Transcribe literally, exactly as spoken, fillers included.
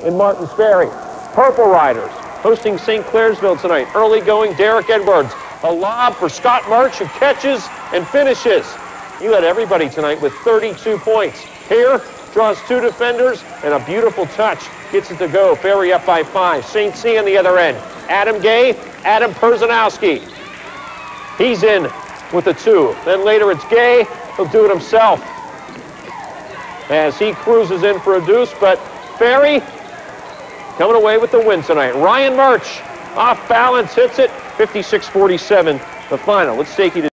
in Martins Ferry. Purple Riders hosting Saint Clairsville tonight. Early going, Derek Edwards. A lob for Scott March, who catches and finishes. He led everybody tonight with thirty-two points. Here, draws two defenders, and a beautiful touch. Gets it to go. Ferry up by five. Saint C on the other end. Adam Gay, Adam Perzanowski. He's in with a two. Then later it's Gay. He'll do it himself as he cruises in for a deuce, but Ferry coming away with the win tonight. Ryan March off balance hits it. fifty-six forty-seven the final. Let's take you to